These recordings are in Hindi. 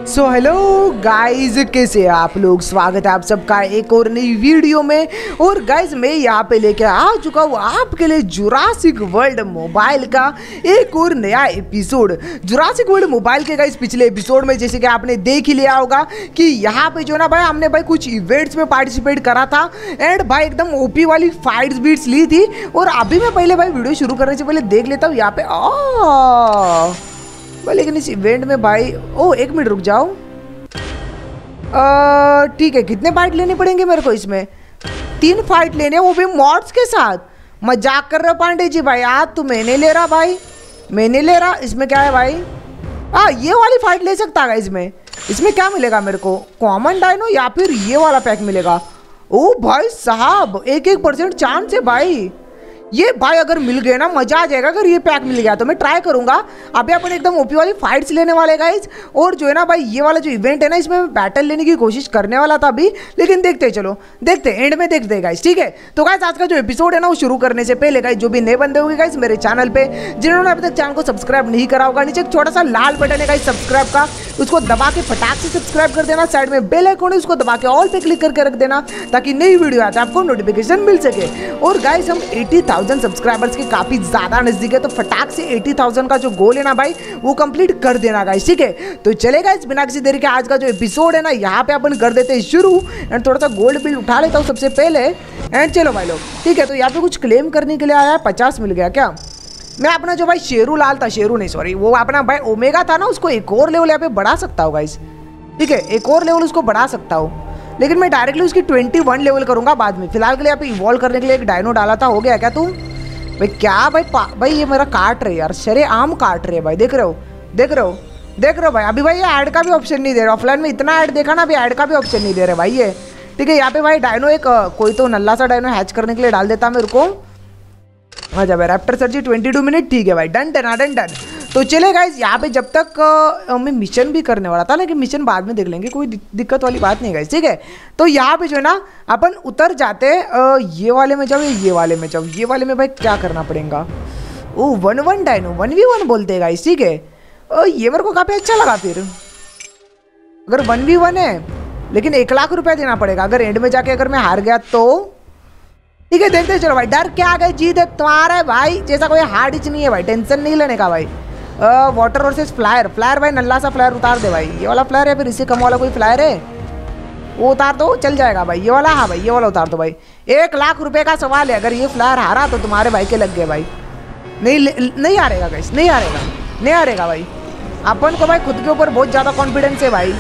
सो हेलो गाइज, कैसे हैं आप लोग। स्वागत है आप सबका एक और नई वीडियो में। और गाइज मैं यहाँ पे लेके आ चुका हूँ आपके लिए जुरासिक वर्ल्ड मोबाइल का एक और नया एपिसोड। जुरासिक वर्ल्ड मोबाइल के गाइज पिछले एपिसोड में जैसे कि आपने देख ही लिया होगा कि यहाँ पे जो ना भाई हमने भाई कुछ इवेंट्स में पार्टिसिपेट करा था एंड भाई एकदम ओपी वाली फाइट्स बीट्स ली थी। और अभी मैं पहले भाई वीडियो शुरू करने से पहले देख लेता हूँ यहाँ पे भाई, लेकिन इस इवेंट में भाई एक मिनट रुक जाओ। ठीक है, कितने फाइट लेने पड़ेंगे मेरे को इसमें? 3 फाइट लेने, वो भी मॉड्स के साथ। मजाक कर रहे हो पांडे जी भाई? आज तो मैं नहीं ले रहा भाई, मैं नहीं ले रहा। इसमें क्या है भाई? ये वाली फाइट ले सकता है इसमें। इसमें क्या मिलेगा मेरे को? कॉमन डायनो या फिर ये वाला पैक मिलेगा? ओ भाई साहब 1% चांस है भाई। ये भाई अगर मिल गए ना मजा आ जाएगा। अगर ये पैक मिल गया तो मैं ट्राई करूंगा। अभी अपन एकदम ओपी वाली फाइट्स लेने वाले गाइज। और जो है ना भाई ये वाला जो इवेंट है ना, इसमें मैं बैटल लेने की कोशिश करने वाला था अभी, लेकिन देखते चलो, देखते एंड में देखते गाइज। ठीक है, तो गाइज आज का जो एपिसोड है ना वो शुरू करने से पहले गाइज जो भी नए बंदे होंगे गाइज मेरे चैनल पे, जिन्होंने अभी तक चैनल को सब्सक्राइब नहीं करा होगा, नीचे एक छोटा सा लाल बटन है गाइज सब्सक्राइब का, उसको दबा के फटाक से सब्सक्राइब कर देना। साइड में बेल आइकन है उसको दबा के ऑल पे क्लिक करके रख देना ताकि नई वीडियो आते आपको नोटिफिकेशन मिल सके। और गाइज हम 80,000 सब्सक्राइबर्स काफी ज्यादा नजदीक है, तो फटाक से 80,000 का जो गोल है ना भाई वो कंप्लीट कर देना गाइस। ठीक है, तो चलेगा इस बिना किसी देरी के आज का जो एपिसोड है ना यहाँ पे अपन कर देते हैं शुरू। एंड थोड़ा सा गोल्ड बिल उठा लेता हूँ सबसे पहले। एंड चलो भाई लोग, ठीक है, तो यहाँ पे कुछ क्लेम करने के लिए आया है। 50 मिल गया क्या? मैं अपना जो भाई शेरू लाल था, शेरू नहीं सॉरी, वो अपना भाई ओमेगा था ना, उसको एक और लेवल यहाँ पे बढ़ा सकता हूँ गाइस। ठीक है, एक और लेवल उसको बढ़ा सकता हूँ, लेकिन मैं डायरेक्टली उसकी 21 लेवल करूंगा बाद में। फिलहाल के लिए यहाँ पे इवॉल्व करने के लिए एक डायनो डाला था। हो गया क्या तुम भाई? क्या भाई भाई ये मेरा काट रहे यार, शरे आम काट रहे भाई। देख रहे हो, देख रहे हो, देख रहे हो भाई? अभी भाई ये ऐड का भी ऑप्शन नहीं दे रहे। ऑफलाइन में इतना ऐड देखा ना, अभी ऐड का भी ऑप्शन नहीं दे रहे भाई ये। ठीक है, यहाँ पे भाई डायनो एक कोई तो नल्ला सा डायनो हैच करने के लिए डाल देता मेरे को। अच्छा भाई रैप्टर सर्जी 22 मिनट। ठीक है भाई, डन डन डन डन। तो चले गाइज यहाँ पे जब तक मैं मिशन भी करने वाला था, लेकिन मिशन बाद में देख लेंगे, कोई दिक्कत वाली बात नहीं गाइज। ठीक है, तो यहाँ पे जो है ना अपन उतर जाते ये वाले में जाओ, ये वाले में जाओ। ये वाले में भाई क्या करना पड़ेगा? ओ 1-1 डायनो 1v1 बोलते हैं गाइज। ठीक है, ये मेरे को काफ़ी अच्छा लगा। फिर अगर 1v1 है लेकिन 1 लाख रुपया देना पड़ेगा अगर एंड में जाके अगर मैं हार गया तो। ठीक है, देखते चलो भाई। डर क्या गए, जीत है तुम्हारा भाई। जैसा कोई हार्ड इच नहीं है भाई, टेंशन नहीं लेने का भाई। Water versus flyer. फ्लायर भाई नल्ला सा फ्लायर उतार दे भाई। ये वाला फ्लायर है, फिर इससे कम वाला कोई फ्लायर है वो उतार दो, चल जाएगा भाई। ये वाला, हाँ भाई ये वाला उतार दो भाई। 1 लाख रुपए का सवाल है। अगर ये फ्लायर हारा तो तुम्हारे भाई के लग गए भाई। नहीं हारेगा गाइस, नहीं हारेगा, नहीं हारेगा भाई। अपन को भाई खुद के ऊपर बहुत ज़्यादा कॉन्फिडेंस है भाई।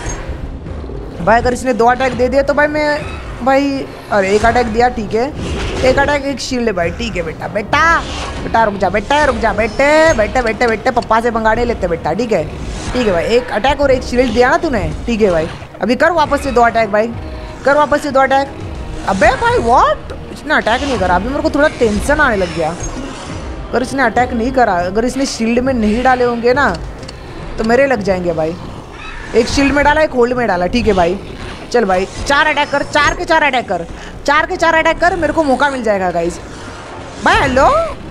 अगर इसने 2 अटैक दे दिए तो भाई मैं भाई, अरे 1 अटैक दिया, ठीक है, 1 अटैक 1 शील्ड है भाई। ठीक है बेटा, बेटा बेटा रुक जा, बेटा रुक जा, बेटे बेटे बेटे बेटे पप्पा से पंगाड़े लेते बेटा। ठीक है, ठीक है भाई, 1 अटैक और 1 शील्ड दिया ना तूने। ठीक है भाई, अभी कर वापस से 2 अटैक भाई, कर वापस से 2 अटैक। अबे भाई व्हाट, इसने अटैक नहीं करा। अभी मेरे को थोड़ा टेंशन आने लग गया। अगर इसने अटैक नहीं करा, अगर इसने शील्ड में नहीं डाले होंगे ना तो मेरे लग जाएंगे भाई। 1 शील्ड में डाला, 1 होल्ड में डाला। ठीक है भाई, चल भाई 4 अटैक कर, 4 के 4 अटैक कर, 4 के 4 अटैक कर, मेरे को मौका मिल जाएगा गाइज भाई। हेलो,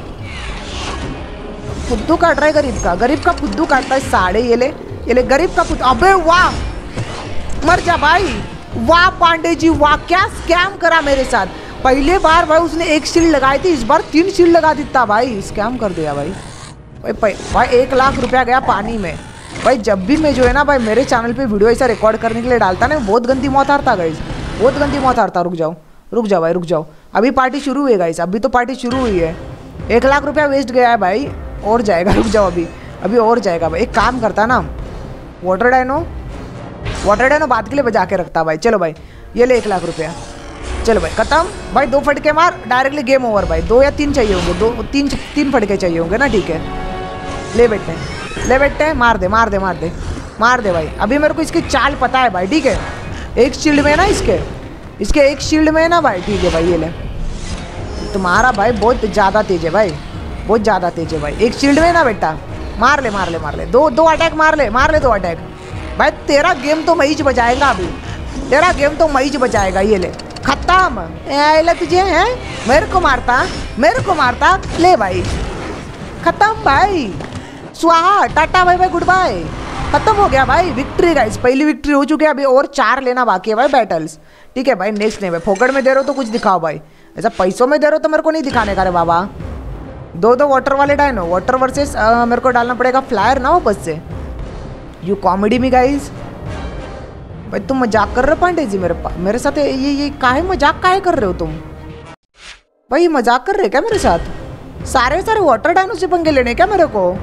फुद्दू काट रहा है गरीब का फुद्दू काटता है साढ़े। ये ले गरीब का फुद्दू। अबे वाह, मर जा भाई। वाह पांडे जी वाह, क्या स्कैम करा मेरे साथ। पहले बार भाई उसने 1 शील्ड लगाई थी, इस बार 3 शील्ड लगा देता भाई। स्कैम कर दिया भाई। भाई 1 लाख रुपया गया पानी में भाई। जब भी मैं जो है ना भाई मेरे चैनल पे वीडियो ऐसा रिकॉर्ड करने के लिए डालता ना, बहुत गंदी मौत हारता गाइज, बहुत गंदी मौत हारता। रुक जाओ, रुक जाओ भाई, रुक जाओ। अभी पार्टी शुरू हुई है गाइज, अभी तो पार्टी शुरू हुई है। 1 लाख रुपया वेस्ट गया है भाई, और जाएगा। रुक जाओ, अभी और जाएगा भाई। एक काम करता ना, वाटर डायनो बात के लिए बजा के रखता भाई। चलो भाई, ये ले 1 लाख रुपया। चलो भाई खत्म भाई। 2 फटके मार, डायरेक्टली गेम ओवर भाई। 2 या 3 चाहिए होंगे, 3 फटके चाहिए होंगे ना। ठीक है, ले बेटे, ले बेटे, मार दे मार दे मार दे मार दे भाई। अभी मेरे को इसकी चाल पता है भाई। ठीक है, 1 शील्ड में ना, इसके 1 शील्ड में है ना भाई। ठीक है भाई, ये ले। तुम्हारा भाई बहुत ज़्यादा तेज है भाई, बहुत ज़्यादा तेज है भाई। 1 शील्ड में ना बेटा, मार ले मार ले मार ले। 2 अटैक मार ले 2 अटैक भाई। तेरा गेम तो मईज बचाएगा अभी, तेरा गेम तो मईज बचाएगा। ये ले, खत्म। तुझे है, मेरे को मारता, ले भाई, खत्म भाई। स्वाहा, tata, bye bye, goodbye. खत्म हो गया भाई, विक्ट्री गाइस, पहली विक्ट्री हो चुकी है। अभी और 4 लेना बाकी है भाई बैटल्स। ठीक है भाई, नेक्स्ट नहीं भाई, फोकट में दे रहे हो तो कुछ दिखाओ भाई, ऐसा पैसों में दे रहे हो तो मेरे को नहीं दिखाने का रे बाबा। दो वाटर वाले डायनो, वाटर वर्सेस मेरे को डालना पड़ेगा फ्लायर ना वापस से। यू कॉमेडी में गाइस, भाई तुम मजाक कर रहे हो पांडे जी मेरे साथ, ये काहे मजाक काहे कर रहे हो तुम भाई, मजाक कर रहे क्या मेरे साथ? सारे वाटर डायनो से पंगे लेने क्या मेरे को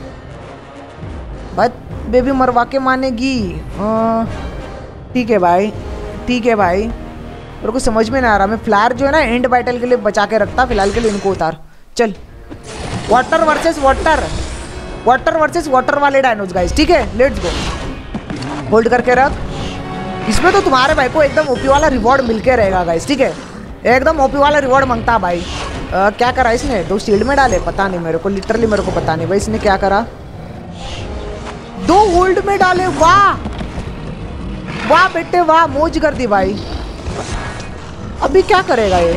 भाई? बेबी मरवा के मानेगी। ठीक है भाई, ठीक है भाई, मेरे को समझ में नहीं आ रहा। मैं फ्लायर जो है ना एंड बैटल के लिए बचा के रखता, फिलहाल के लिए इनको उतार। चल water versus water, water versus water वाले डायनोज गाइस। ठीक है लेट्स गो, होल्ड करके रख। इसमें तो तुम्हारे भाई को एकदम ओपी वाला रिवॉर्ड मिलके रहेगा गाइस। ठीक है, एकदम ओपी वाला रिवॉर्ड मांगता भाई। क्या करा इसने? 2 शील्ड में डाले, पता नहीं मेरे को, लिटरली मेरे को पता नहीं भाई इसने क्या करा। 2 होल्ड में डाले, वाह वाह बेटे वाह, मौज कर दी भाई। अभी क्या करेगा ये?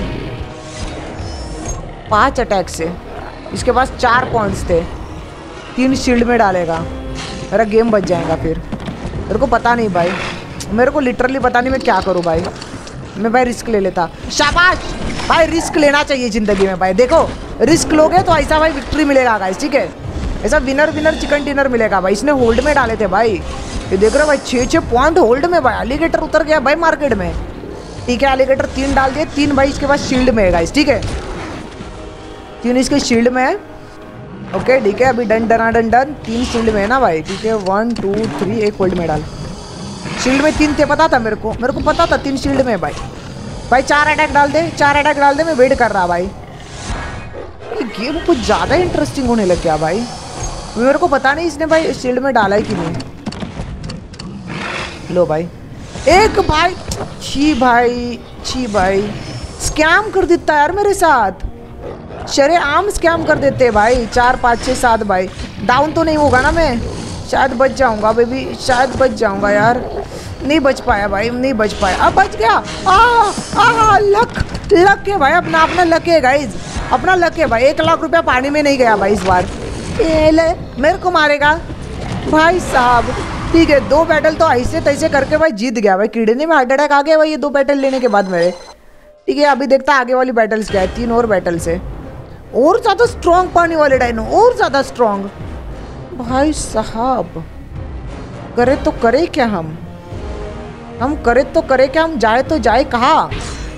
5 अटैक से, इसके पास 4 पॉइंट्स थे, 3 शील्ड में डालेगा, मेरा गेम बच जाएगा फिर। मेरे को पता नहीं भाई, मेरे को लिटरली पता नहीं मैं क्या करूँ भाई। मैं भाई रिस्क ले लेता। शाबाश भाई, रिस्क लेना चाहिए ज़िंदगी में भाई। देखो रिस्क लोगे तो ऐसा भाई विक्ट्री मिलेगा गाइस। ठीक है, ऐसा विनर विनर चिकन डिनर मिलेगा भाई। इसने होल्ड में डाले थे भाई, ये देख रहे हो भाई, 6 पॉइंट होल्ड में भाई। एलिगेटर उतर गया भाई मार्केट में। ठीक है, एलिगेटर 3 डाल दिए, 3 भाई इसके पास शील्ड में है गाइस। ठीक है, 3 इसके शील्ड में है। ओके ठीक है, अभी done done done done, 3 shield में है ना भाई। ठीक है 1 2 3, 1 होल्ड में डाल। शील्ड में 3 थे, पता था मेरे को पता था 3 शील्ड में भाई। भाई 4 अटैक डाल दे, 4 अटैक डाल दे, मैं वेट कर रहा भाई। ये गेम कुछ ज़्यादा इंटरेस्टिंग होने लग गया भाई। मेरे को पता नहीं इसने भाई शील्ड में डाला है कि नहीं। लो भाई, एक भाई, छी भाई, स्कैम कर देता यार मेरे साथ, शरेआम स्कैम कर देते भाई। 4 5 6 7 भाई, डाउन तो नहीं होगा ना मैं? शायद बच जाऊंगा बेबी, शायद बच जाऊंगा यार। नहीं बच पाया भाई, नहीं बच पाया। अब बच गया। लक है भाई, अपना लक है गाइज, अपना लक है भाई। 1 लाख रुपया पानी में नहीं गया भाई इस बार। ये ले, मेरे को मारेगा भाई साहब। ठीक है, 2 बैटल तो ऐसे तैसे करके भाई जीत गया भाई। किडनी में हार्ट अटैक आ गया भाई ये 2 बैटल लेने के बाद मेरे। ठीक है, अभी देखता आगे वाली बैटल्स क्या है। 3 और बैटल्स है, और ज़्यादा स्ट्रॉन्ग पानी वाले डायनो, और ज़्यादा स्ट्रॉन्ग भाई साहब। करे तो करे क्या हम करे तो करे क्या, हम जाए तो जाए कहाँ?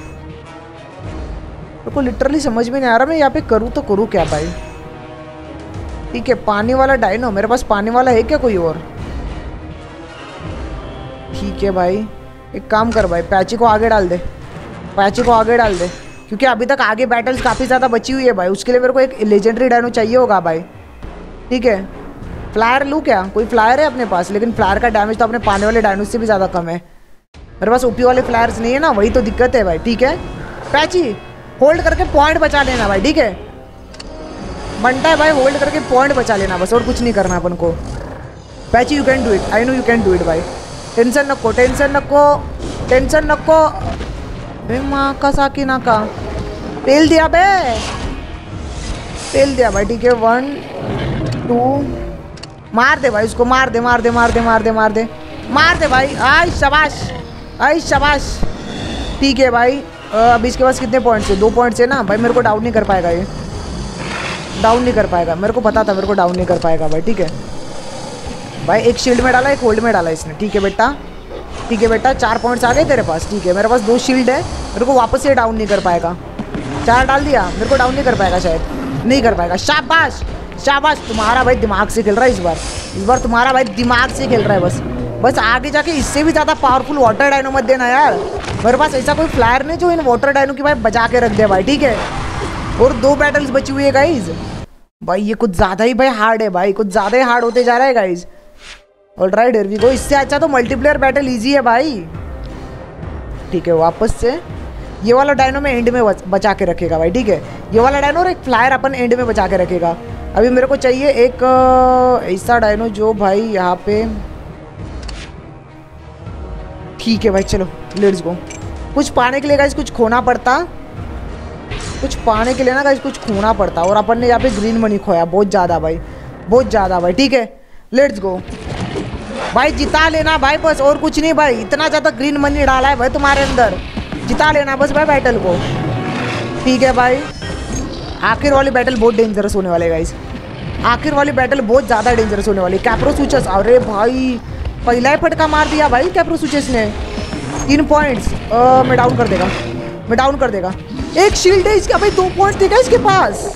मेरे को लिटरली समझ में नहीं आ रहा मैं यहाँ पे करूँ तो करूँ क्या भाई। ठीक है, पानी वाला डायनो, मेरे पास पानी वाला है क्या कोई और? ठीक है भाई, एक काम कर भाई, पैची को आगे डाल दे, पैची को आगे डाल दे, क्योंकि अभी तक आगे बैटल्स काफ़ी ज़्यादा बची हुई है भाई। उसके लिए मेरे को एक लेजेंडरी डायनो चाहिए होगा भाई। ठीक है, फ्लायर लूँ क्या? कोई फ्लायर है अपने पास, लेकिन फ्लायर का डैमेज तो अपने पानी वाले डायनो से भी ज़्यादा कम है। मेरे पास ओपी वाले फ्लायर्स नहीं है ना, वही तो दिक्कत है भाई। ठीक है, पैची होल्ड करके पॉइंट बचा लेना भाई। ठीक है, बनता है भाई, होल्ड करके पॉइंट बचा लेना बस, और कुछ नहीं करना अपन को। पैची you can do it, I know you can do it भाई। टेंशन नको, टेंशन नको, टेंशन नको। बे माँ का साकी ना का पेल दिया बे, पेल दिया भाई। ठीक है 1 2, मार दे भाई उसको, मार दे मार दे मार दे मार दे मार दे मार दे भाई। आई शाबाश, आई शाबाश। ठीक है भाई, अभी इसके पास कितने पॉइंट्स है? 2 पॉइंट्स है ना भाई। मेरे को डाउन नहीं कर पाएगा ये, डाउन नहीं कर पाएगा, मेरे को पता था मेरे को डाउन नहीं कर पाएगा भाई। ठीक है भाई, 1 शील्ड में डाला, 1 होल्ड में डाला इसने। ठीक है बेटा, ठीक है बेटा, 4 पॉइंट्स आ गए तेरे पास। ठीक है, मेरे पास 2 शील्ड है, मेरे को वापस से डाउन नहीं कर पाएगा। 4 डाल दिया, मेरे को डाउन नहीं कर पाएगा, शायद नहीं कर पाएगा। शाबाश शाबाश, तुम्हारा भाई दिमाग से खेल रहा है इस बार तुम्हारा भाई दिमाग से खेल रहा है। बस आगे जाके इससे भी ज़्यादा पावरफुल वाटर डायनो मत देना यार। मेरे पास ऐसा कोई फ्लायर नहीं जो इन वाटर डायनो की भाई बचा के रख दे भाई। ठीक है, और 2 बैटल्स बची हुई है गाइज भाई। ये कुछ ज़्यादा ही भाई हार्ड है भाई, कुछ ज़्यादा ही हार्ड होते जा रहा है guys. Alright here we go. इससे अच्छा तो मल्टीप्लेयर बैटल इजी है भाई। ठीक है, वापस से ये वाला डायनो में एंड में बचा के रखेगा भाई। ठीक है, ये वाला डायनो और एक फ्लायर अपन एंड में बचा के रखेगा। अभी मेरे को चाहिए एक ऐसा डायनो जो भाई यहाँ पे। ठीक है भाई, चलो लेट्स गो। कुछ पाने के लिए गाइस कुछ खोना पड़ता, कुछ पाने के लिए ना गाइस कुछ खोना पड़ता, और अपन ने यहाँ पे ग्रीन मनी खोया बहुत ज़्यादा भाई, बहुत ज़्यादा भाई। ठीक है, लेट्स गो। भाई जिता लेना भाई बस, और कुछ नहीं भाई। इतना ज़्यादा ग्रीन मनी डाला है भाई तुम्हारे अंदर, जिता लेना बस भाई बैटल को। ठीक है भाई, आखिर वाली बैटल बहुत डेंजरस होने वाले गाइस, आखिर वाली बैटल बहुत ज़्यादा डेंजरस होने वाली। कैप्रोसूचस, अरे भाई पहला ही फटका मार दिया भाई कैप्रोसूचस ने। 3 पॉइंट्स मैं डाउन कर देगा, मैं डाउन कर देगा। एक शील्ड है इसका भाई, 2 पॉइंट्स देगा इसके पास।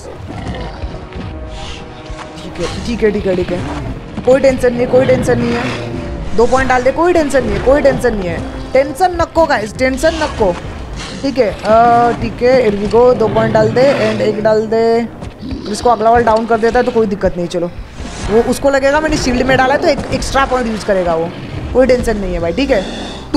ठीक है ठीक है ठीक है ठीक है, कोई टेंशन नहीं, कोई टेंशन नहीं है। 2 पॉइंट डाल दे, कोई टेंशन नहीं है, कोई टेंशन नहीं है। टेंशन नको गाइस, टेंशन नको। ठीक है ठीक है, इधर भी गो 2 पॉइंट डाल दे एंड 1 डाल दे। इसको अगला वाला डाउन कर देता है तो कोई दिक्कत नहीं। चलो वो उसको लगेगा मैंने शील्ड में डाला है तो एक एक्स्ट्रा पॉइंट यूज़ करेगा वो, कोई टेंशन नहीं है भाई। ठीक है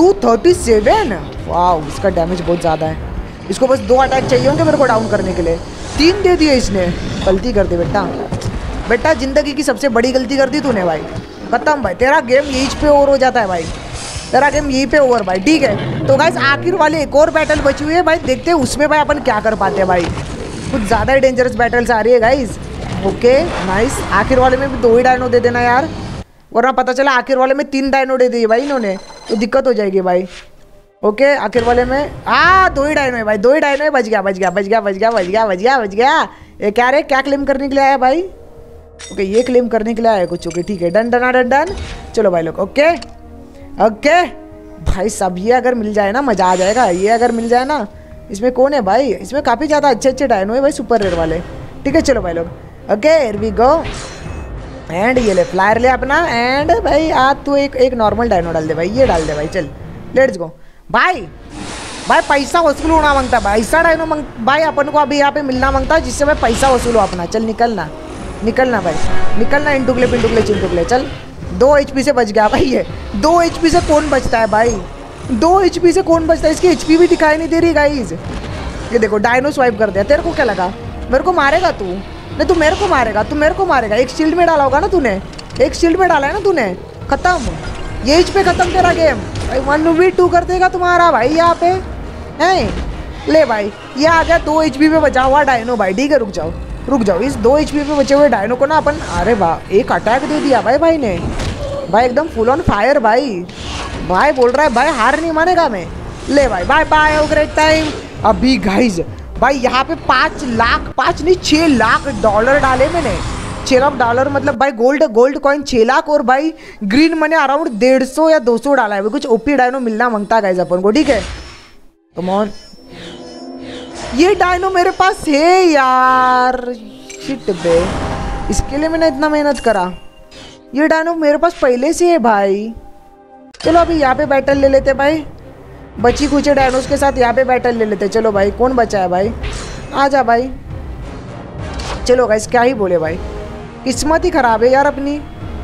237, वाह इसका डैमेज बहुत ज़्यादा है। इसको बस 2 अटैक चाहिए होंगे मेरे को डाउन करने के लिए, 3 दे दिए इसने। गलती कर दी बेटा, बेटा ज़िंदगी की सबसे बड़ी गलती कर दी तूने भाई। खत्म भाई, तेरा गेम यहीं पे ओवर हो जाता है भाई, तेरा गेम यहीं पे ओवर भाई। ठीक है तो गाइस आखिर वाली एक और बैटल बची हुई है भाई, देखते हैं उसमें भाई अपन क्या कर पाते हैं भाई। कुछ ज़्यादा ही डेंजरस बैटल्स आ रही है गाइस। ओके नाइस, आखिर वाले में भी 2 ही डायनो दे देना यार, वरना पता चला आखिर वाले में 3 डायनो दे दिए भाई इन्होंने, तो दिक्कत हो जाएगी भाई। ओके आखिर वाले में 2 ही डायनो है भाई, 2 ही डायनो है। बच गया बच गया बच गया बच गया बच गया बच गया बच गया। ये क्या रे, क्या क्लेम करने के लिए आया भाई? ओके ये क्लेम करने के लिए आया कुछ। ओके ठीक है, डन डन डन डन। चलो भाई लोग, ओके ओके भाई सब ये अगर मिल जाए ना मज़ा आ जाएगा। ये अगर मिल जाए ना, इसमें कौन है भाई, इसमें काफ़ी ज़्यादा अच्छे अच्छे डायनो है भाई, सुपर रेयर वाले। ठीक है चलो भाई लोग, okay here we go. And ये ले फ्लायर ले अपना, एंड भाई आज तू एक नॉर्मल डायनो डाल दे भाई, ये डाल दे भाई। चल लेट्स गो भाई। भाई पैसा वसूल होना मांगता भाई, ऐसा डायनो भाई अपन को अभी यहाँ पे मिलना मांगता है जिससे भाई पैसा वसूल हो अपना। चल निकलना निकलना भाई, निकलना इंटुकले पिंटुकले चिंटुकले। चल 2 HP से बच गया भाई। ये 2 HP से कौन बचता है भाई, 2 HP से कौन बचता है? इसकी HP भी दिखाई नहीं दे रही गाइज। ये देखो डायनो स्वाइप कर दिया। तेरे को क्या लगा मेरे को मारेगा तू? नहीं तू मेरे को मारेगा, तू मेरे को मारेगा। एक शील्ड में डाला होगा ना तूने, एक शील्ड में डाला है ना तूने, खत्म यही पे खत्म तेरा गेम भाई। 1v2 कर देगा तुम्हारा भाई यहाँ पे है। ले भाई ये आ गया 2 HP पे बचा हुआ डायनो भाई। ठीक है रुक जाओ रुक जाओ, इस 2 HP पे बचे हुए डायनो को ना अपन, अरे वाह एक अटैक दे दिया भाई ने भाई, एकदम फुल ऑन फायर भाई। भाई बोल रहा है भाई हार नहीं मानेगा मैं। ले भाई bye bye, have great time. अभी गाइज भाई यहाँ पे 5 लाख, 5 नहीं 6 लाख डॉलर डाले मैंने। 6 लाख डॉलर मतलब भाई गोल्ड कॉइन 6 लाख, और भाई ग्रीन मनी अराउंड 150 या 200 डाला है। कुछ ओपी डायनो मिलना मांगता है गाइज अपन को। ठीक है कम ऑन, ये डायनो मेरे पास है यार, शिट बे, इसके लिए मैंने इतना मेहनत करा। ये डायनो मेरे पास पहले से है भाई। चलो अभी यहाँ पे बैटल ले लेते भाई, बची कुछ डायनोस के साथ यहाँ पे बैटल ले लेते। चलो भाई कौन बचा है भाई, आ जा भाई। चलो गाइस क्या ही बोले भाई, किस्मत ही खराब है यार अपनी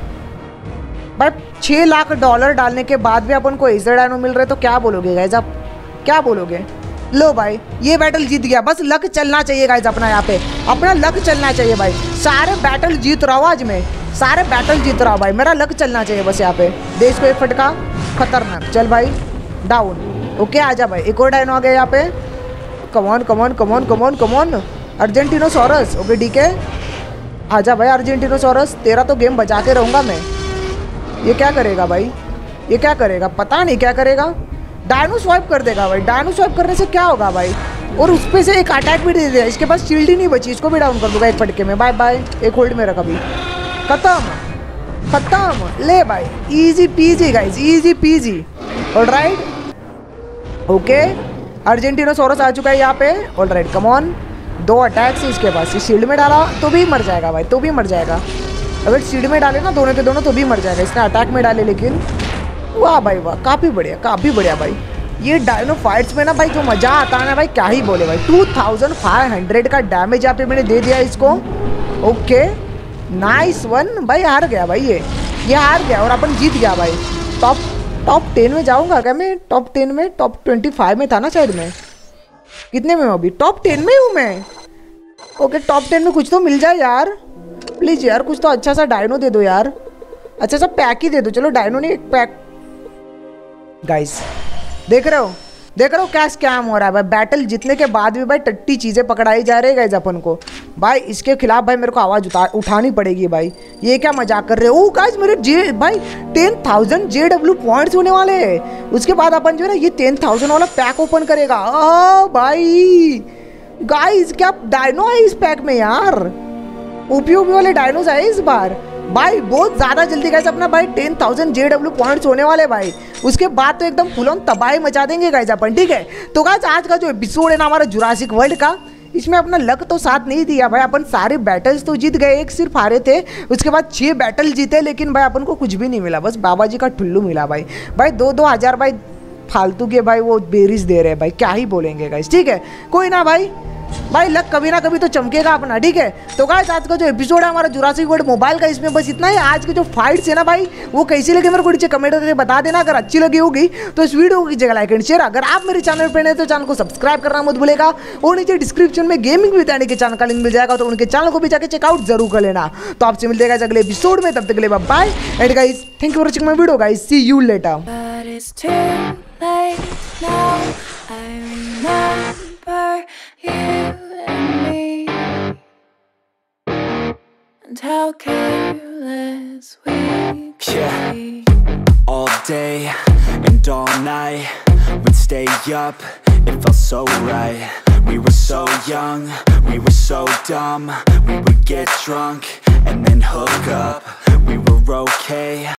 भाई। 6 लाख डॉलर डालने के बाद भी अपन को ऐसे डायनो मिल रहे तो क्या बोलोगे गाइस, आप क्या बोलोगे? लो भाई ये बैटल जीत गया, बस लक चलना चाहिए गाइस अपना, यहाँ पे अपना लक चलना चाहिए भाई। सारे बैटल जीत रहा हूँ आज मैं, सारे बैटल जीत रहा हूँ भाई, मेरा लक चलना चाहिए बस यहाँ पे। देश को एक फटका खतरनाक। चल भाई डाउन, ओके आजा भाई। एक और डायनो आ गया यहाँ पे, come on come on come on come on come on. Argentinosaurus, okay ठीक है आजा भाई अर्जेंटिनोसॉरस, तेरा तो गेम बचा के रहूँगा मैं। ये क्या करेगा भाई, ये क्या करेगा पता नहीं क्या करेगा। डायनो स्वाइप कर देगा भाई, डायनो स्वाइप करने से क्या होगा भाई, और उस पर से एक अटैक भी दे दिया। इसके पास शील्ड ही नहीं बची, इसको भी डाउन कर दूंगा एक फटके में। बाय बाय, एक होल्ड में रखा अभी, खत्म खत्म। ले भाई easy peasy guys, easy peasy. Alright okay, Argentinosaurus आ चुका है यहाँ पे। ऑलराइट कम ऑन, 2 अटैक्स इसके पास। शील्ड में डाला तो भी मर जाएगा भाई, तो भी मर जाएगा। अगर शील्ड में डाले ना दोनों के दोनों तो भी मर जाएगा। इसने अटैक में डाले लेकिन वाह भाई वाह, काफ़ी बढ़िया भाई। ये डायनो फाइट्स में ना भाई जो मज़ा आता है ना भाई, क्या ही बोले भाई। 2500 का डैमेज यहाँ पे मैंने दे दिया इसको। ओके नाइस वन भाई, हार गया भाई ये हार गया और अपन जीत गया भाई। टॉप 10 में जाऊँगा क्या मैं? टॉप 10 में, टॉप 25 में था ना शायद मैं। कितने में हूँ अभी? टॉप 10 में हूँ मैं। ओके टॉप 10 में कुछ तो मिल जाए यार प्लीज़ यार, कुछ तो अच्छा सा डायनो दे दो यार, अच्छा सा पैक ही दे दो। चलो डायनो ने एक पैक। गाइस देख रहे हो क्या स्कैम हो रहा है भाई। बैटल जीतने के बाद भी भाई टट्टी चीज़ें पकड़ाई जा रही है गाइस अपन को। भाई इसके खिलाफ भाई मेरे को आवाज़ उठानी पड़ेगी भाई। ये क्या मजाक कर रहे हो गाइस, मेरे जे भाई 10,000 JW पॉइंट्स होने वाले हैं। उसके बाद अपन जो है ना ये 10,000 वाला पैक ओपन करेगा। भाई गाइस क्या डायनो है इस पैक में यार, ओपी वाले डायनोस है इस बार भाई। बहुत ज़्यादा जल्दी गाइस अपना भाई 10,000 JW पॉइंट्स होने वाले भाई। उसके बाद तो एकदम फुल ऑन तबाही मचा देंगे गाइस अपन, ठीक है। तो गाइस आज का जो एपिसोड है ना हमारा जुरासिक वर्ल्ड का, इसमें अपना लक तो साथ नहीं दिया भाई। अपन सारे बैटल्स तो जीत गए, एक सिर्फ हारे थे। उसके बाद 6 बैटल जीते, लेकिन भाई अपन को कुछ भी नहीं मिला, बस बाबा जी का ठुल्लू मिला भाई। भाई 2-2 हज़ार भाई फालतू के भाई वो बेरीज दे रहे हैं भाई, क्या ही बोलेंगे गाइस, ठीक है। कोई ना भाई लक कभी ना कभी तो चमकेगा अपना, ठीक है। तो गाइस आज का जो एपिसोड है हमारा जुरासिक वर्ल्ड मोबाइल का, इसमें बस इतना ही। आज के जो फाइट्स है ना भाई वो कैसी लगे मेरे को नीचे कमेंट करके बता देना। अगर अच्छी लगी होगी तो इस वीडियो को कीजिएगा लाइक एंड शेयर। अगर आप मेरे चैनल पर नए तो चैनल को सब्सक्राइब करना मत भूलेगा। और नीचे डिस्क्रिप्शन में गेमिंग विद के चैनल का लिंक मिल जाएगा, तो उनके चैनल को भी जाकर चेकआउट जरूर कर लेना। तो आपसे मिलते हैं अगले एपिसोड में, तब तक के लिए bye and guys thank you for watching my video guys, see you later. And how careless we could be. All day and all night we'd stay up, it felt so right. We were so young, we were so dumb. We would get drunk and then hook up, we were okay.